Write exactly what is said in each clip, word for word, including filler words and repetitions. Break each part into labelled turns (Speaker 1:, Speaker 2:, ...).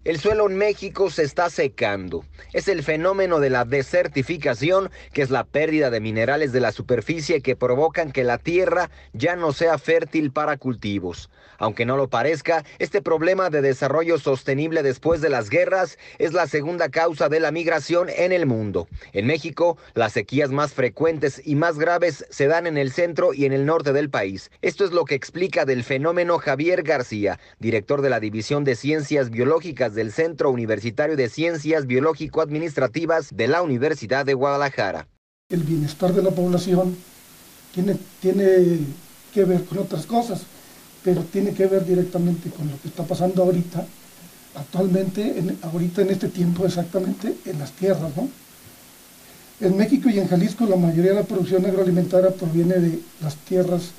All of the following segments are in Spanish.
Speaker 1: El suelo en México se está secando. Es el fenómeno de la desertificación, que es la pérdida de minerales de la superficie que provocan que la tierra ya no sea fértil para cultivos. Aunque no lo parezca, este problema de desarrollo sostenible después de las guerras es la segunda causa de la migración en el mundo. En México, las sequías más frecuentes y más graves se dan en el centro y en el norte del país. Esto es lo que explica del fenómeno Javier García, director de la División de Ciencias Biológicas del Centro Universitario de Ciencias Biológico-Administrativas de la Universidad de Guadalajara.
Speaker 2: El bienestar de la población tiene, tiene que ver con otras cosas, pero tiene que ver directamente con lo que está pasando ahorita, actualmente, en, ahorita en este tiempo exactamente, en las tierras, ¿no? En México y en Jalisco la mayoría de la producción agroalimentaria proviene de las tierras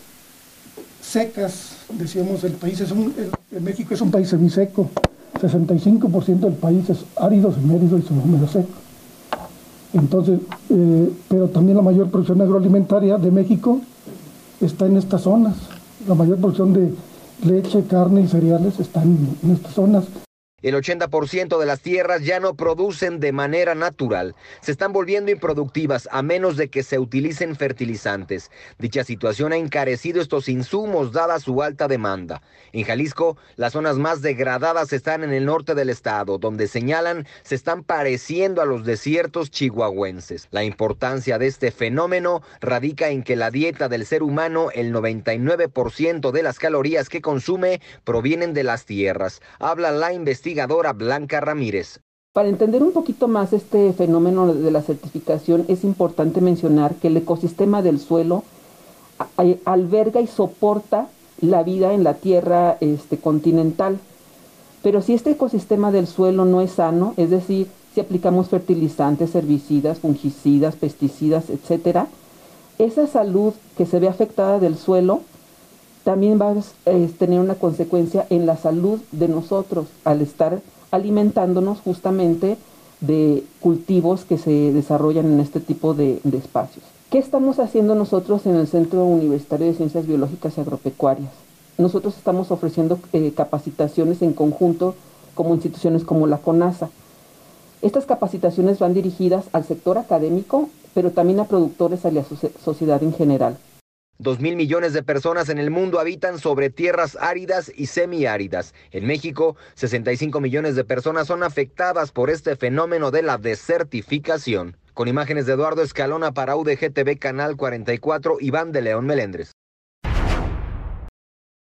Speaker 2: secas. Decíamos, el país es un, el, el México es un país semiseco, sesenta y cinco por ciento del país es árido, semíarido y subhúmedo seco. Entonces, eh, pero también la mayor producción agroalimentaria de México está en estas zonas. La mayor producción de leche, carne y cereales están en, en estas zonas.
Speaker 1: El ochenta por ciento de las tierras ya no producen de manera natural. Se están volviendo improductivas a menos de que se utilicen fertilizantes. Dicha situación ha encarecido estos insumos dada su alta demanda. En Jalisco, las zonas más degradadas están en el norte del estado, donde señalan se están pareciendo a los desiertos chihuahuenses. La importancia de este fenómeno radica en que la dieta del ser humano, el noventa y nueve por ciento de las calorías que consume provienen de las tierras. Habla la investigación investigadora Blanca Ramírez.
Speaker 3: Para entender un poquito más este fenómeno de la certificación, es importante mencionar que el ecosistema del suelo alberga y soporta la vida en la tierra este, continental. Pero si este ecosistema del suelo no es sano, es decir, si aplicamos fertilizantes, herbicidas, fungicidas, pesticidas, etcétera, esa salud que se ve afectada del suelo también va a eh, tener una consecuencia en la salud de nosotros al estar alimentándonos justamente de cultivos que se desarrollan en este tipo de, de espacios. ¿Qué estamos haciendo nosotros en el Centro Universitario de Ciencias Biológicas y Agropecuarias? Nosotros estamos ofreciendo eh, capacitaciones en conjunto como instituciones como la CONASA. Estas capacitaciones van dirigidas al sector académico, pero también a productores y a la sociedad en general.
Speaker 1: Dos mil millones de personas en el mundo habitan sobre tierras áridas y semiáridas. En México, sesenta y cinco millones de personas son afectadas por este fenómeno de la desertificación. Con imágenes de Eduardo Escalona para U D G T V Canal cuarenta y cuatro, Iván de León Melendres.